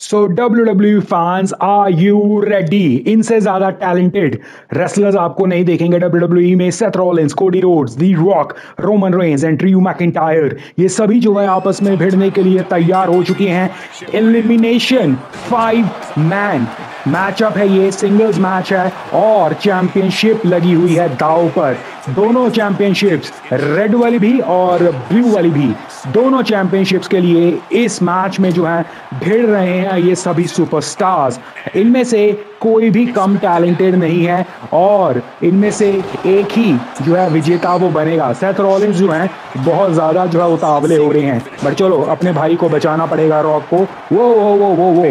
So WWE fans, are you ready? इनसे ज्यादा talented wrestlers आपको नहीं देखेंगे WWE में। Seth Rollins, Cody Rhodes, the Rock, Roman Reigns and Drew McIntyre, ये सभी जो है आपस में भिड़ने के लिए तैयार हो चुके हैं। एलिमिनेशन 5 मैन मैचअप है, ये सिंगल्स मैच है और चैंपियनशिप लगी हुई है दांव पर। दोनों चैंपियनशिप्स, रेड वाली भी और ब्लू वाली भी, दोनों चैंपियनशिप्स के लिए इस मैच में जो है भिड़ रहे हैं ये सभी सुपरस्टार्स। इनमें से कोई भी कम टैलेंटेड नहीं है और इनमें से एक ही जो है विजेता वो बनेगा। सेथ रॉलिंस जो है बहुत ज्यादा जो है उतावले हो रहे हैं, बट चलो अपने भाई को बचाना पड़ेगा, रॉक को। वो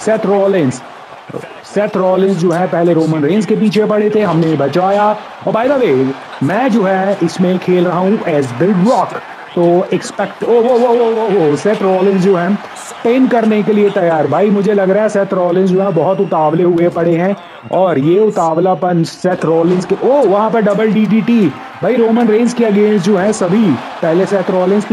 सेथ रॉलिंस जो है पहले रोमन रेंज के पीछे पड़े थे, हमने बचाया। और बाय द वे मैं जो है इसमें खेल रहा हूँ एज द रॉक, तो एक्सपेक्ट सेथ रॉलिंस जो है पेन करने के लिए तैयार। भाई मुझे लग रहा है सेथ रॉलिंस जो है बहुत उतावले हुए पड़े हैं और ये उतावलापन सेथ रॉलिंस के वहां पर डबल DDT भाई रोमन रेंज के अगेंस्ट जो है सभी। पहले सेथ रॉलिंस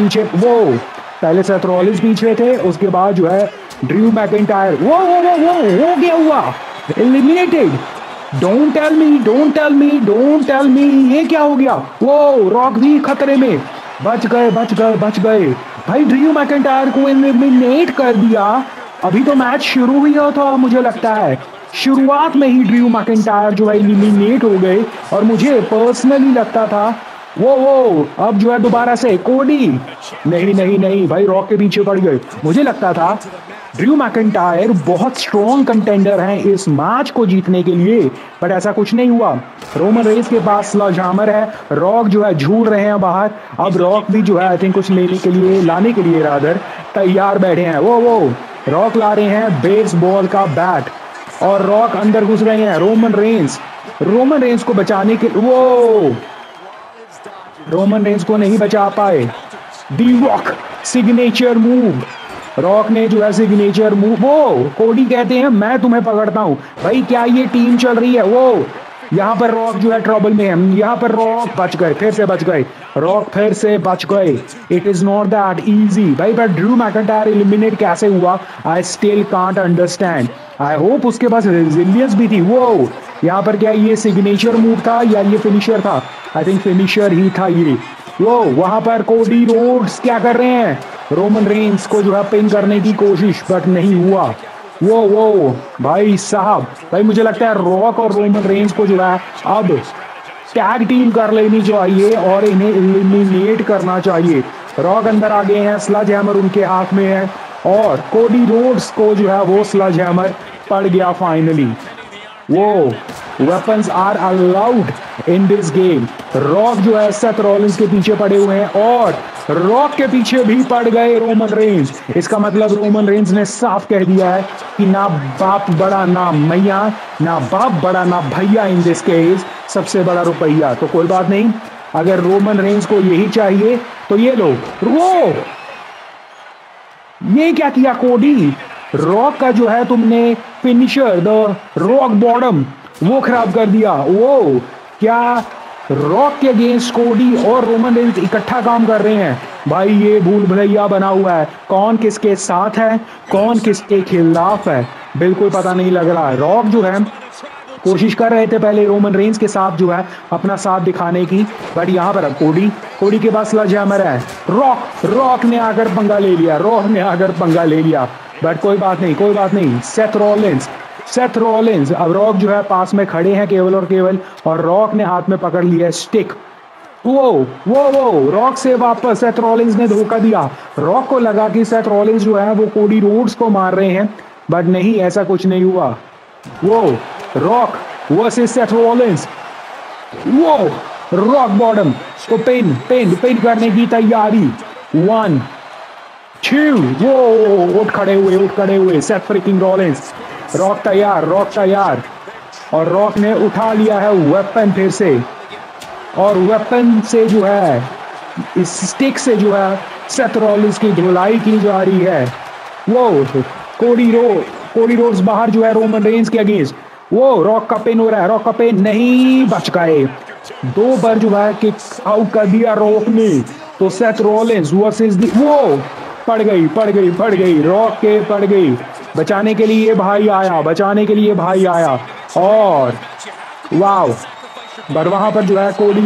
पीछे थे, उसके बाद जो है ड्रू मैकिंटायर। वो क्या हुआ? एलिमिनेटेड। डोंट टेल मी ये क्या हो गया? वो रॉक भी खतरे में। बच गए भाई। ड्रू मैकिंटायर को एलिमिनेट कर दिया। अभी तो मैच शुरू हुआ था, मुझे लगता है शुरुआत में ही ड्रू मैकिंटायर जो है एलिमिनेट हो गए और मुझे पर्सनली लगता था वो अब जो है दोबारा से कोडी। नहीं भाई, रॉक के पीछे पड़ गए। मुझे लगता था ड्रू मैकिंटायर बहुत स्ट्रॉन्ग कंटेंडर हैं इस मैच को जीतने के लिए, बट ऐसा कुछ नहीं हुआ। रोमन रेंज के पास स्लेजहैमर है, रॉक जो है झूठ रहे हैं बाहर। अब रॉक भी जो है आई थिंक कुछ लाने के लिए रादर तैयार बैठे हैं। वो रॉक ला रहे हैं बेसबॉल का बैट और रॉक अंदर घुस रहे हैं। रोमन रेंज को बचाने के रोमन रेंज को नहीं बचा पाए। The Rock signature move, Rock ने जो है सिग्नेचर मूव। कोडी कहते हैं मैं तुम्हें पकड़ता हूं। भाई क्या ये टीम चल रही है? यहाँ पर रॉक जो है ट्रबल में है, यहाँ पर रॉक फिर से बच गए। It is not that easy भाई। पर ड्रू मैकिंटायर एलिमिनेट कैसे हुआ? I still can't understand. I hope उसके पास रेजिलियंस भी थी। यहाँ पर क्या ये सिग्नेचर मूव था या ये फिनिशर था? आई थिंक फिनिशर ही था ये। वहां पर कोडी रोड्स क्या कर रहे हैं? रोमन रेंज को जो है पिन करने की कोशिश, बट नहीं हुआ। भाई साहब, भाई मुझे लगता है रॉक और रोमन रेंज को जो है अब टैग टीम कर लेनी चाहिए और इन्हें एलिमिनेट करना चाहिए। रॉक अंदर आ गए हैं, स्लेजहैमर उनके हाथ में है और कोडी रोड्स को जो है वो स्लेजहैमर पड़ गया finally. Weapons are allowed in this game. Rock जो है सेथ रॉलिंस के पीछे पड़े हुए हैं और रॉक के पीछे भी पड़ गए रोमन रेंज। इसका मतलब रोमन रेंज ने साफ कह दिया है कि ना बाप बड़ा ना मैया, ना बाप बड़ा ना भैया, इन दिस केस सबसे बड़ा रुपया। तो कोई बात नहीं, अगर रोमन रेंज को यही चाहिए तो ये लो। ये क्या किया कोडी? रॉक का जो है तुमने फिनिशर द रॉक बॉटम वो खराब कर दिया। क्या रॉक के अगेंस्ट कोडी और रोमन रेंज इकट्ठा काम कर रहे हैं? भाई ये भूल भुलैया बना हुआ है, कौन किसके साथ है कौन किसके खिलाफ है बिल्कुल पता नहीं लग रहा है। रॉक जो है कोशिश कर रहे थे पहले रोमन रेंज के साथ जो है अपना साथ दिखाने की, बट यहाँ पर अब कोडी के पास स्लेजहैमर है। रॉक ने आकर पंगा ले लिया, बट कोई बात नहीं। सेथ रॉलिंस अब रॉक जो है पास में खड़े हैं केवल और रॉक ने हाथ में पकड़ लिया स्टिक। रॉक से वापस सेथ रॉलिंस ने धोखा दिया। रॉक को लगा कि सेथ रॉलिंस जो है वो कोडी रोड्स को मार रहे हैं, बट नहीं, ऐसा कुछ नहीं हुआ। Rock versus Seth Rollins. Rock bottom को पिन करने की तैयारी। 1 2 उठ खड़े हुए सेथ फ्रिकिंग रॉलिंस। रॉक तैयार और रॉक ने उठा लिया है वेपन फिर से, और वेपन से जो है इस स्टिक से जो है सेथ रॉलिंस की धुलाई की जा रही है। कोडी रोड्स बाहर जो है रोमन रेंज के अगेंस्ट। रॉक का पिन हो रहा है, रॉक का पिन नहीं, बच गए। 2 बार जो है किक आउट कर दिया रॉक ने। तो सेथ रॉलिंस वर्सेस पड़ गई रॉक के पड़ गई। बचाने के लिए भाई आया, बचाने के लिए भाई आया, और वाओ, पर वहां पर जो है कोडी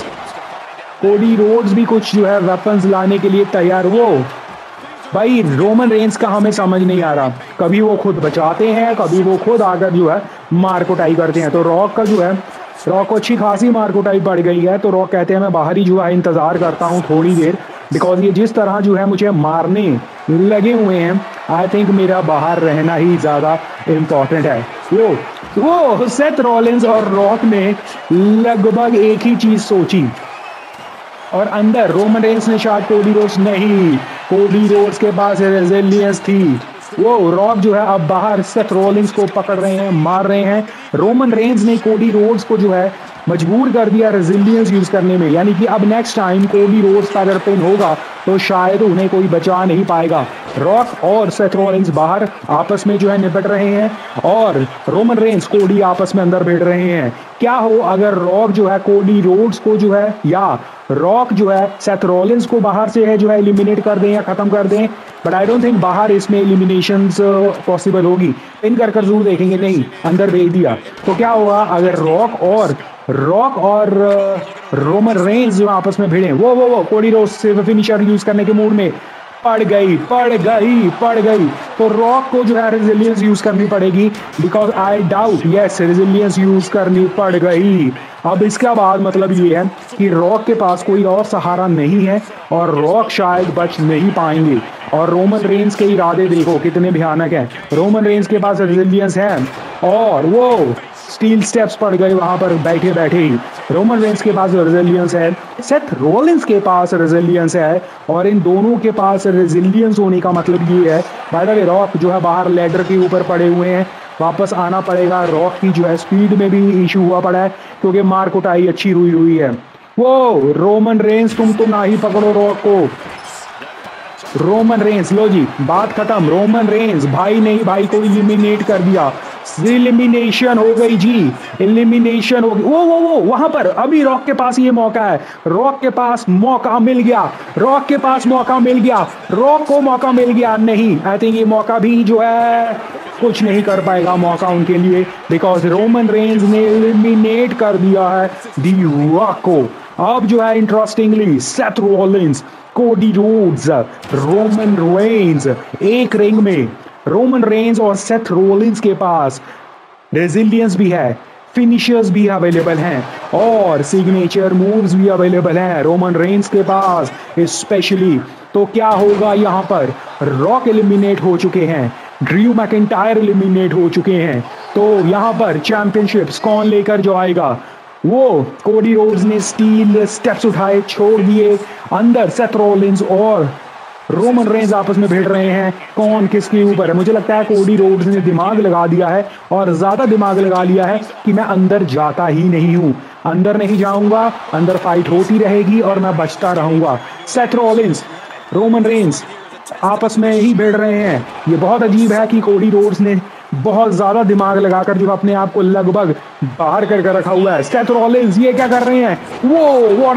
रोड्स भी कुछ जो है वेपन्स लाने के लिए तैयार। वो भाई रोमन रेंस का हमें समझ नहीं आ रहा, कभी वो खुद बचाते हैं, कभी वो खुद आकर जो है मार कुटाई करते हैं। तो रॉक का जो है, रॉक को अच्छी खासी मार कुटाई पड़ गई है, तो रॉक कहते हैं मैं बाहर ही जो है इंतजार करता हूँ थोड़ी देर, बिकॉज ये जिस तरह जो है मुझे मारने लगे हुए हैं, आई थिंक मेरा बाहर रहना ही ज्यादा इम्पोर्टेंट है। वो सेथ रॉलिंस और रॉक ने लगभग एक ही चीज सोची, और अंदर रोमन रेंस ने शायद कोडी रोड्स नहीं, कोडी रोड्स के पास रेजिलियंस थी। वो रॉक जो है अब बाहर सेथ रॉलिंस को पकड़ रहे हैं, मार रहे हैं। रोमन रेंस ने कोडी रोड्स को जो है मजबूर कर दिया रेजिलियंस यूज करने में, यानी कि अब नेक्स्ट टाइम कोडी रोड्स का अगर पिन होगा तो शायद उन्हें कोई बचा नहीं पाएगा। रॉक और सेथ रॉलिंस बाहर आपस में जो है निपट रहे हैं, और रोमन रेंस कोडी आपस में अंदर बैठ रहे हैं। क्या हो अगर रॉक जो है कोडी रोड्स को जो है, या रॉक जो है सेथ रॉलिंस को बाहर से है जो है एलिमिनेट कर दें या खत्म कर दें, बट आई डोंट थिंक बाहर इसमें एलिमिनेशंस पॉसिबल होगी। पिन कर जरूर देखेंगे, नहीं अंदर भेज दिया। तो क्या होगा अगर रॉक और रोमन रेंस जो आपस में भिड़े, वो कोडी रोड्स से फिनिशर यूज करने के मूड में पड़ गई। तो रॉक को जो है रेजिलियंस यूज करनी पड़ेगी, because I doubt, yes resilience use करनी पड़ गई। अब इसके बाद मतलब ये है कि रॉक के पास कोई और सहारा नहीं है, और रॉक शायद बच नहीं पाएंगे। और रोमन रेंस के इरादे देखो कितने भयानक हैं। रोमन रेंस के पास रेजिलियंस है, और वो स्टील स्टेप्स पड़ गए वहां पर बैठे बैठे ही। रोमन रेंस के पास रेजिलियंस है, सेथ रॉलिंस के पास रेजिलियंस है, और इन दोनों के पास रेजिलियंस होने का मतलब ये है, बाय द वे रॉक जो है बाहर लैडर के ऊपर पड़े हुए हैं, वापस आना पड़ेगा। रॉक की जो है स्पीड में भी इशू हुआ पड़ा है, क्योंकि मार कुटाई अच्छी हुई है। वो रोमन रेंस तुम तो ना ही पकड़ो रॉक को। रोमन रेंस, लो जी बात खत्म। रोमन रेंस भाई को इलिमिनेट कर दिया। एलिमिनेशन हो गई जी, एलिमिनेशन हो गई। वो वहां पर अभी रॉक के पास ये मौका है, रॉक के पास मौका मिल गया, रॉक को मौका मिल गया। नहीं, आई थिंक ये मौका भी जो है कुछ नहीं कर पाएगा मौका उनके लिए, बिकॉज रोमन रेंस ने एलिमिनेट कर दिया है दी रॉक को। अब जो है interestingly Seth Rollins, Cody Rhodes, Roman Reigns एक रिंग में। रोमन रेंस और सेथ रॉलिंस के पास रेजिलियंस भी है, फिनिशर्स भी अवेलेबल हैं, और सिग्नेचर मूव्स भी अवेलेबल हैं रोमन रेंस के पास स्पेशली। तो क्या होगा यहाँ पर, रॉक एलिमिनेट हो चुके हैं, ड्रू मैकिंटायर एलिमिनेट हो चुके हैं, तो यहाँ पर चैंपियनशिप्स कौन लेकर जो आएगा। वो कोडी रोड्स ने स्टील स्टेप्स उठाए, छोड़ दिए। अंदर सेथ रॉलिंस और रोमन रेंस आपस में भिड़ रहे हैं, कौन किसके ऊपर है। मुझे लगता है कोडी रोड्स ने दिमाग लगा दिया है, और ज्यादा दिमाग लगा लिया है कि मैं अंदर जाता ही नहीं हूं, अंदर नहीं जाऊंगा, अंदर फाइट होती रहेगी और मैं बचता रहूंगा। सेथ रॉलिंस, रोमन रेंस आपस में ही भिड़ रहे हैं। ये बहुत अजीब है कि कोडी रोड्स ने बहुत ज्यादा दिमाग लगाकर जो अपने आप को लगभग बाहर करके रखा हुआ है। सेथ रॉलिंस ये क्या कर रहे हैं, वो व्हाट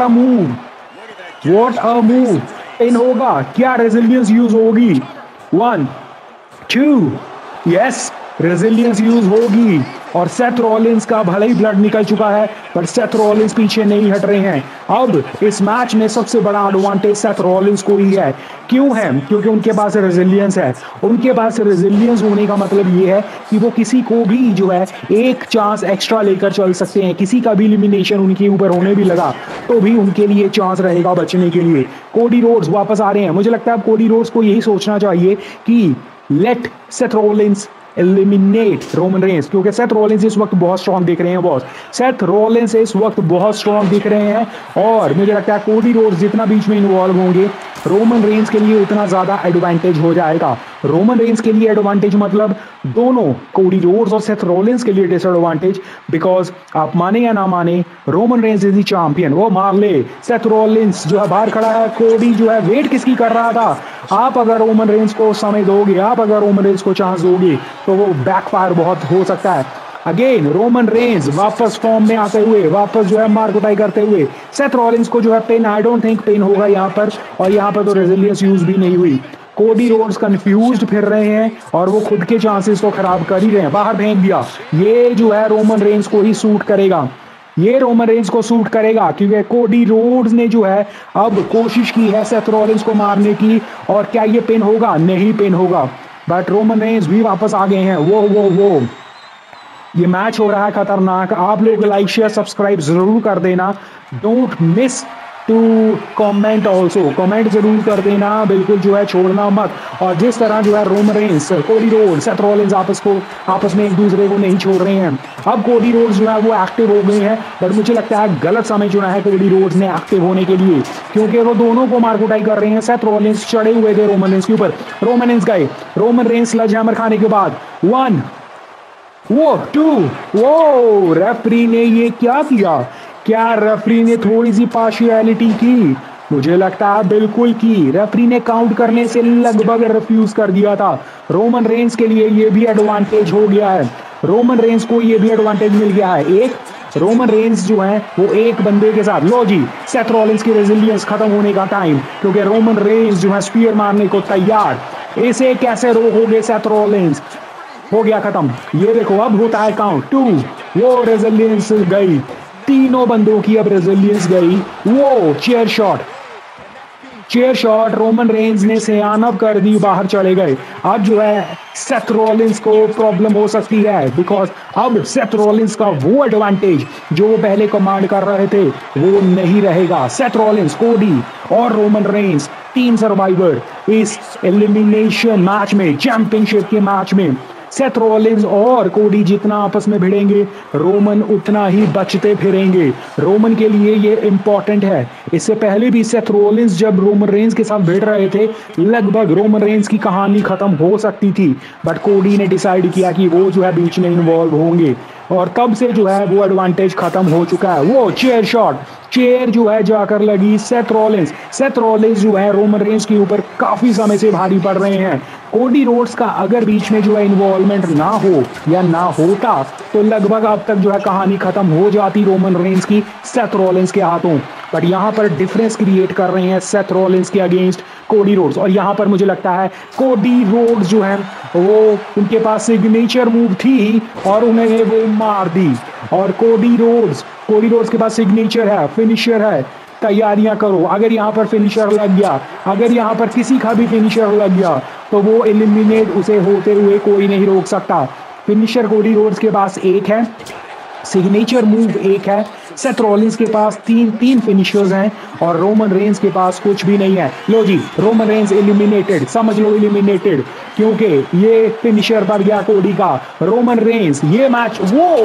अ मूव। पिन होगा क्या, रेजिलियंस यूज होगी, 1 2 यस रेजिलियंस यूज होगी। और सेथ रॉलिंस का भले ही ब्लड निकल चुका है, पर सेथ रॉलिंस पीछे नहीं हट रहे हैं। अब इस मैच में सबसे बड़ा एडवांटेज सेथ रॉलिंस को ही है। क्यों है, क्योंकि उनके पास रेजिलियंस है। उनके पास रेजिलियंस होने का मतलब ये है कि वो किसी को भी जो है एक चांस एक्स्ट्रा लेकर चल सकते हैं। किसी का भी एलिमिनेशन उनके ऊपर होने भी लगा तो भी उनके लिए चांस रहेगा बचने के लिए। कोडी रोड्स वापस आ रहे हैं। मुझे लगता है अब कोडी रोड्स को यही सोचना चाहिए कि let Seth Rollins eliminate Roman Reigns, क्योंकि सेथ रॉलिंस इस वक्त बहुत स्ट्रॉन्ग दिख रहे हैं बॉस। सेथ रॉलिंस इस वक्त बहुत स्ट्रॉन्ग दिख रहे हैं, और मुझे लगता है कोडी रोड्स जितना बीच में इन्वॉल्व होंगे, रोमन रेंस के लिए उतना ज्यादा एडवांटेज हो जाएगा। रोमन रेंस के लिए एडवांटेज मतलब दोनों कोडी रोड्स और सेथ रॉलिंस के लिए डिसएडवांटेज, बिकॉज आप माने या ना माने Roman Reigns is the champion. वो मार ले, सेथ रॉलिंस जो है बाहर खड़ा है, कोडी जो है वेट किसकी कर रहा था। आप अगर रोमन रेंस को समय दोगे, आप अगर रोमन रेंस को चांस दोगे, तो वो बैकफायर बहुत हो सकता है। अगेन रोमन रेंस वापस फॉर्म में आते हुए, वापस जो है मार कुटाई करते हुए। सेथ रॉलिंस को जो है pin, I don't think pin होगा यहाँ पर, और यहाँ पर तो रेजिलियंस यूज भी नहीं हुई। कोडी रोड्स कंफ्यूज्ड फिर रहे हैं और वो खुद के चांसेस तो खराब कर ही रहे हैं। बाहर फेंक दिया। ये जो है रोमन रेंस को ही सूट करेगा, ये रोमन रेंस को सूट करेगा, क्योंकि कोडी रोड्स ने जो है अब कोशिश की है सेथ रॉलिंस को मारने की। और क्या ये पिन होगा? नहीं पिन होगा, बट रोमन रेंस भी वापस आ गए हैं। वो ये मैच हो रहा है खतरनाक। आप लोग लाइक शेयर सब्सक्राइब जरूर कर देना। Don't miss to comment also, comment जरूर कर देना, बिल्कुल जो है छोड़ना मत। और जिस तरह जो है Roman Reigns, Cody Rhodes, Seth Rollins आपस में एक दूसरे को नहीं छोड़ रहे हैं। अब कोडी रोड्स जो है वो एक्टिव हो गए हैं, बट मुझे लगता है गलत समय चुना है कोडी रोड्स ने एक्टिव होने के लिए, क्योंकि वो दोनों को मारकुटाई कर रहे हैं। सेथ रॉलिंस चढ़े हुए थे रोमन रेंस के ऊपर, रोमन रेंस गए, रोमन रेंस स्लेज हैमर खाने के बाद 1 2 वो रेफरी ने ये क्या किया? क्या रेफरी ने थोड़ी सी पार्शियलिटी की? मुझे लगता है बिल्कुल की। रेफरी ने काउंट करने से लगभग रिफ्यूज कर दिया था। रोमन रेंस के लिए ये भी एडवांटेज हो गया है, रोमन रेंस को ये भी एडवांटेज मिल गया है। एक रोमन रेंस जो है वो एक बंदे के साथ, लो जी सेथ रॉलिंस की रेजिलियंस खत्म होने का टाइम, क्योंकि रोमन रेंस जो है स्पीयर मारने को तैयार। इसे कैसे रोकोगे सेथ रॉलिंस? हो गया खत्म। ये देखो अब होता है काउंट 2, वो रेजिलियंस गई, तीनों बंदों की अब रेजिलियंस गई। वो चेयर शॉट रोमन रेंस ने सियानब कर दी, बाहर चले गए। अब जो है सेथ रॉलिंस को प्रॉब्लम हो सकती है, बिकॉज अब सेथ रॉलिंस का वो एडवांटेज जो वो पहले कमांड कर रहे थे वो नहीं रहेगा। सेथ रॉलिंस, कोडी और रोमन रेंस, 3 सर्वाइवर इस एलिमिनेशन मैच में, चैंपियनशिप के मैच में। सेथ रॉलिंस और कोडी जितना आपस में भिड़ेंगे, रोमन उतना ही बचते फिरेंगे। रोमन के लिए ये इंपॉर्टेंट है। इससे पहले भी सेथ रॉलिंस जब रोमन रेंस के साथ भिड़ रहे थे, लगभग रोमन रेंस की कहानी खत्म हो सकती थी, बट कोडी ने डिसाइड किया कि वो जो है बीच में इन्वॉल्व होंगे, और तब से जो है वो एडवांटेज खत्म हो चुका है। वो चेयर शॉट, चेयर जो है जाकर लगी सेथ रॉलिंस जो है रोमन रेंस के ऊपर काफी समय से भारी पड़ रहे हैं। कोडी रोड्स का अगर बीच में जो है इन्वॉल्वमेंट ना हो या ना होता तो लगभग अब तक जो है कहानी खत्म हो जाती रोमन रेंस की सेथ रॉलिंस के हाथों। बट यहाँ पर डिफरेंस क्रिएट कर रहे हैं सेथ रॉलिंस के अगेंस्ट कोडी रोड्स, और यहाँ पर मुझे लगता है कोडी रोड्स जो है वो उनके पास सिग्नेचर मूव थी और उन्हें वो मार दी। और कोडी रोड्स के पास सिग्नेचर है, फिनिशर है, तैयारियां करो। अगर यहाँ पर फिनिशर लग गया, अगर यहाँ पर किसी का भी फिनिशर लग गया तो वो एलिमिनेट उसे होते हुए कोई नहीं रोक सकता। फिनिशर कोडी रोड्स के पास एक है, सिग्नेचर मूव एक है। सेथ रॉलिंस के पास तीन फिनिशर्स हैं और रोमन रेंस के पास कुछ भी नहीं है। लो जी, रोमन रेंस एलिमिनेटेड, समझ लो एलिमिनेटेड, क्योंकि ये फिनिशर बढ़ गया कोडी का। रोमन रेंस ये मैच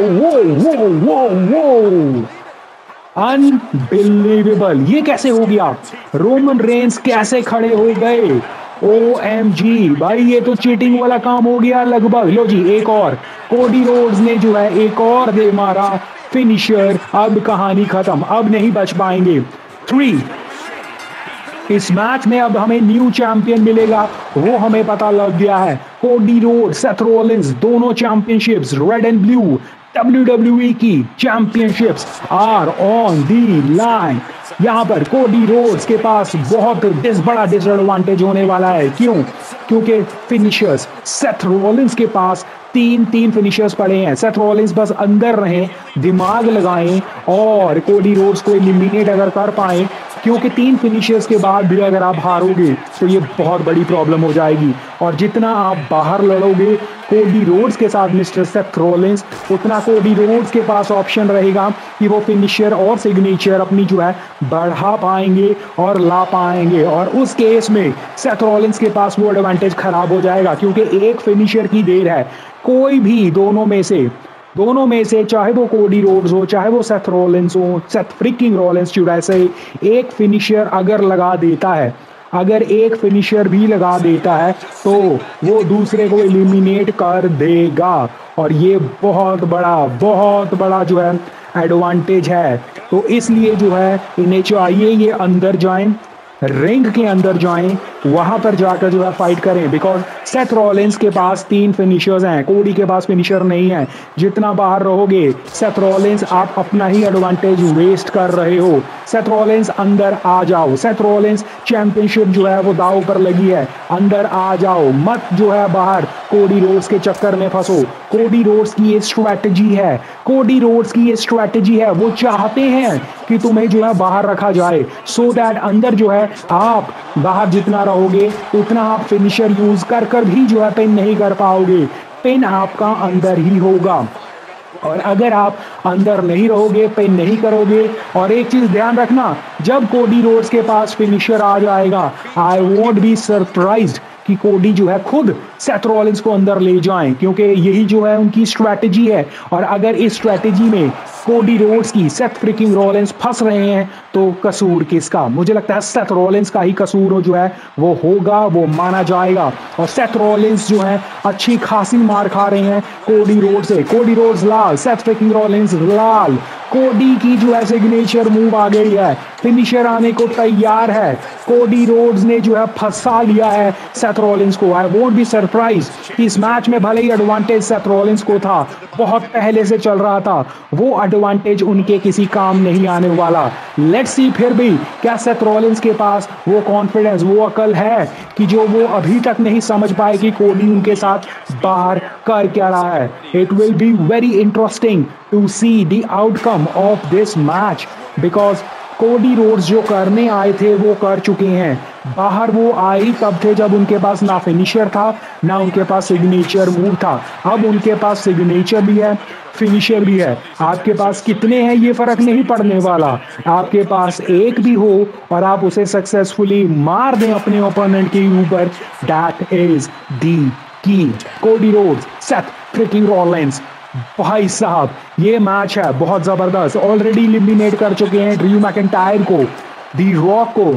वो अनबिलीवेबल, ये कैसे हो गया? रोमन रेंस कैसे खड़े हो गए? OMG भाई, ये तो चीटिंग वाला काम हो गया लगभग। लो जी, एक और कोडी रोड्स ने जो है एक और दे मारा फिनिशर। अब कहानी खत्म, अब नहीं बच पाएंगे। 3 इस मैच में अब हमें न्यू चैंपियन मिलेगा, वो हमें पता लग गया है। कोडी रोड्स, सेथ रॉलिंस, दोनों championships red and blue WWE की championships are on the line. यहाँ पर कोडी रोड्स के पास बहुत बड़ा डिसएडवांटेज होने वाला है। क्यों? क्योंकि फिनिशर्स, सेथ रॉलिंस के पास तीन फिनिशर्स पड़े हैं। सेथ रॉलिंस बस अंदर रहें, दिमाग लगाएं और कोडी रोड्स को एलिमिनेट अगर कर पाएं, क्योंकि 3 फिनिशर्स के बाद भी अगर आप हारोगे तो ये बहुत बड़ी प्रॉब्लम हो जाएगी। और जितना आप बाहर लड़ोगे कोडी रोड्स के साथ मिस्टर सेथ रॉलिंस, उतना कोडी रोड्स के पास ऑप्शन रहेगा कि वो फिनिशर और सिग्नेचर अपनी जो है बढ़ा पाएंगे और ला पाएंगे। और उस केस में सेथ रॉलिंस के पास वो एडवांटेज खराब हो जाएगा, क्योंकि एक फिनिशर की देर है। कोई भी दोनों में से चाहे वो कोडी रोड्स हो, चाहे वो सेथ रॉलिंस हो, Seth freaking Rollins should I say, एक फिनिशर अगर लगा देता है, अगर एक फिनिशर भी लगा देता है तो वो दूसरे को एलिमिनेट कर देगा। और ये बहुत बड़ा जो है एडवांटेज है। तो इसलिए जो है इन्हें चाहिए ये अंदर जाएं रिंग के अंदर जाएं, वहां पर जाकर जो है फाइट करें, बिकॉज सेथ रॉलिंस के पास 3 फिनिशर्स हैं, कोडी के पास फिनिशर नहीं है। जितना बाहर रहोगे सेथ रॉलिंस, आप अपना ही एडवांटेज वेस्ट कर रहे हो। सेथ रॉलिंस अंदर आ जाओ, सेथ रॉलिंस चैंपियनशिप जो है वो दांव पर लगी है, अंदर आ जाओ, मत जो है बाहर कोडी रोड्स के चक्कर में फंसो। कोडी रोड्स की ये स्ट्रैटेजी है, कोडी रोड्स की ये स्ट्रैटेजी है, वो चाहते हैं कि तुम्हें जो है बाहर रखा जाए, सो दैट अंदर जो है आप बाहर जितना रहोगे उतना आप फिनिशर यूज कर कर भी जो है पिन नहीं कर पाओगे, पिन आपका अंदर ही होगा। और अगर आप अंदर नहीं रहोगे, पिन नहीं करोगे, और एक चीज ध्यान रखना, जब कोडी रोड्स के पास फिनिशर आ जाएगा, आई वोंट बी सरप्राइज्ड कि कोडी जो है खुद सेथ रॉलिंस को अंदर ले जाएं, क्योंकि यही जो है उनकी स्ट्रैटेजी है। और अगर इस स्ट्रैटेजी में कोडी रोड्स की सेथ फ्रिकिंग रॉलिंस फंस रहे हैं तो कसूर किसका? मुझे लगता है सेथ रॉलिंस का ही कसूर जो है वो होगा, वो माना जाएगा। और सेथ रॉलिंस जो है अच्छी खासी मार खा रहे हैं कोडी रोड्स से। कोडी रोड्स लाल, सेथ फ्रिकिंग रॉलिंस लाल। कोडी की जो है सिग्नेचर मूव आ गई है, फिनिशर आने को तैयार है। कोडी रोड्स ने जो है फंसा लिया है सेथ रॉलिंस को। आई वोंट बी सरप्राइज कि इस मैच में भले ही एडवांटेज सेथ रॉलिंस को था, बहुत पहले से चल रहा था, वो एडवांटेज उनके किसी काम नहीं आने वाला। लेट्स सी फिर भी क्या सेथ रॉलिंस के पास वो कॉन्फिडेंस, वो अकल है कि जो वो अभी तक नहीं समझ पाए कि कोडी उनके साथ बाहर कर क्या रहा है। It will be very interesting to see the outcome of this match, because Cody Rhodes जो करने आए थे वो कर चुके हैं। बाहर वो आए तब थे जब उनके पास ना फिनिशर था, ना उनके पास सिग्नेचर मूव था। अब उनके पास सिग्नेचर भी है, फिनिशर भी है। आपके पास कितने हैं ये फर्क नहीं पड़ने वाला, आपके पास एक भी हो और आप उसे सक्सेसफुली मार दें अपने ओपोनेंट के ऊपर, दैट इज द की। कोडी रोड्स, सेथ फ्रिकिंग रॉलिंस, भाई साहब ये मैच है बहुत जबरदस्त। ऑलरेडी एलिमिनेट कर चुके हैं ड्रू मैकिंटायर को, दी रॉक को,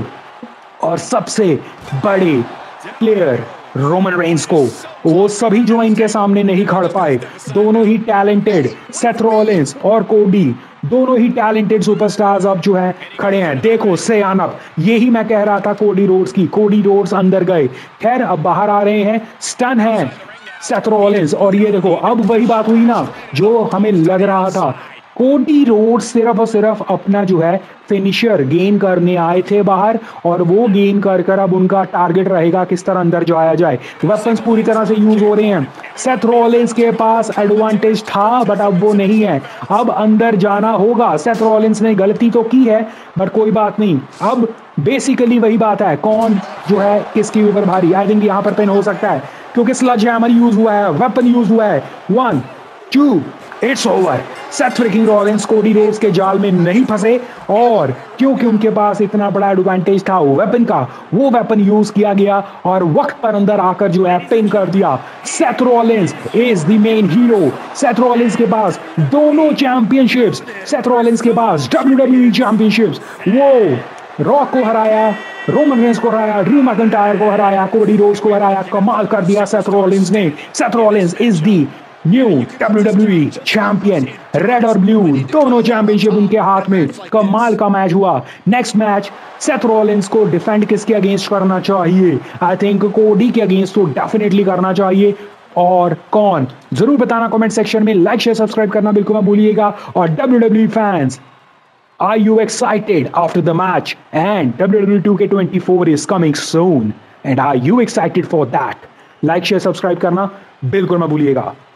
और सबसे बड़े प्लेयर रोमन रेंस को। वो सभी जो इनके सामने नहीं खड़ पाए। दोनों ही टैलेंटेड, सेथ रॉलिंस और कोडी, दोनों ही टैलेंटेड सुपरस्टार्स अब जो है खड़े हैं। देखो से अनअप, यही मैं कह रहा था कोडी रोड्स की। कोडी रोड्स अंदर गए, खैर अब बाहर आ रहे हैं, स्टन है सेथ रॉलिंस। और ये देखो अब वही बात हुई ना जो हमें लग रहा था। कोडी रोड्स सिर्फ और सिर्फ अपना जो है फिनिशर गेन करने आए थे बाहर, और वो गेन कर कर अब उनका टारगेट रहेगा किस तरह अंदर जाया जाए। वेपन्स पूरी तरह से यूज हो रहे हैं। सेथ रॉलिंस के पास एडवांटेज था बट अब वो नहीं है, अब अंदर जाना होगा। सेथ रॉलिंस ने गलती तो की है बट कोई बात नहीं। अब बेसिकली वही बात है, कौन जो है किसके ऊपर भारी। आई थिंक यहाँ पर पिन हो सकता है क्योंकि स्लज हैमर यूज हुआ है, वेपन यूज हुआ है। 1 2 it's over. Seth freaking Rollins Cody Rhodes के जाल में नहीं फंसे, और क्योंकि उनके पास इतना बड़ा एडवांटेज था वेपन का, वो वेपन यूज किया गया और वक्त पर अंदर आकर जो है पिन कर दिया। Seth Rollins is the main hero. Seth Rollins के पास दोनों चैंपियनशिप्स, सेथ रॉलिंस के पास WWE चैंपियनशिप्स, वो रॉक को हराया, रोमन रेंस को हराया, ड्रू मैकिंटायर को हराया, कोडी रोड्स को हराया। कमाल कर दिया सेथ रॉलिंस ने। Seth Rollins is the new WWE champion. Red और ब्लू दोनों चैंपियनशिप उनके हाथ में। कमाल का मैच हुआ। नेक्स्ट मैच सेथ रॉलिंस को डिफेंड किसके अगेंस्ट करना चाहिए? आई थिंक कोडी के अगेंस्ट तो डेफिनेटली करना चाहिए। और कौन, जरूर बताना कमेंट सेक्शन में। लाइक शेयर सब्सक्राइब करना बिल्कुल मत भूलिएगा। और WWE fans, are you excited after the match? And WWE 2K24 is coming soon, and are you excited for that? Like share subscribe करना बिल्कुल मत भूलिएगा।